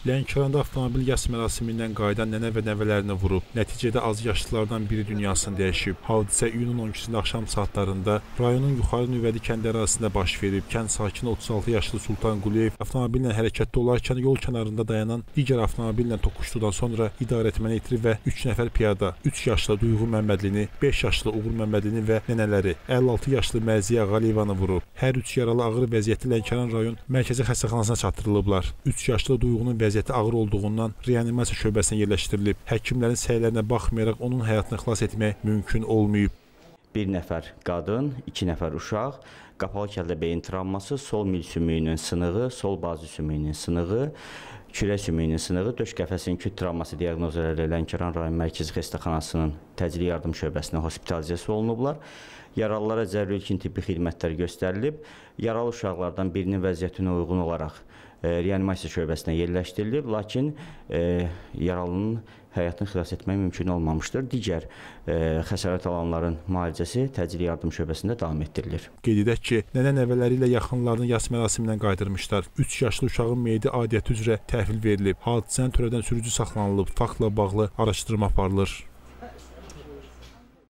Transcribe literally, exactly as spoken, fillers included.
Lənkəranda avtomobil yas mərasimindən qayıdan nənə və nəvələrini vurub. Nəticədə az yaşlılardan biri dünyasını dəyişib. Hadisə iyunun on ikisində axşam saatlarında rayonun Yuxarı Nüvədi kəndi ərazisində baş verib. Kənd sakini otuz altı yaşlı Sultan Quliyev avtomobillə hərəkətdə olarkən yol kənarında dayanan digər avtomobillə toqquşduqdan sonra idarəetməni itirib və üç nəfər piyada, üç yaşlı Duyğu Məmmədlini, beş yaşlı Uğur Məmmədlini və nənələri əlli altı yaşlı Məziyə Ağaliyevanı vurub. Hər üç yaralı ağır vəziyyətli Lənkəran rayon mərkəzi xəstəxanasına çatdırılıblar. üç yaşlı Duyğunun vəziyyəti ağır olduğundan reanimasiya şöbəsinə yerləşdirilib. Həkimlərin səylərinə baxmayaraq onun həyatını xilas etmək mümkün olmayıb. Bir nəfər qadın, iki nəfər uşaq, qapalı kəllə beyin travması, sol mil sümüyünün sınığı, sol bazi sümüyünün sınığı, kürə sümüyünün sınığı, döş qəfəsinin küt travması diaqnozları ilə Lənkəran rayon mərkəzi xəstəxanasının təcili yardım şöbəsinə hospitalizasiya olunublar. Yaralılara zəruri ilkin tibbi xidmətlər göstərilib. Yaralı uşaqlardan birinin vəziyyətinə uyğun olaraq e, reanimasiya şöbəsinə yerləşdirilib, lakin e, yaralının həyatını xilas etmək mümkün olmamışdır. Digər e, xəsarət alanların müalicəsi təcili yardım şöbəsində davam etdirilir. Qeyd edək ki, nənə nəvələri ilə yaxınlarını yas mərasimindən qaydırmışlar. üç yaşlı uşağın meyidi adiyyəti üzrə təhvil verilib. Hadisəni törədən sürücü saxlanılıb. Faktla bağlı araşdırma aparılır.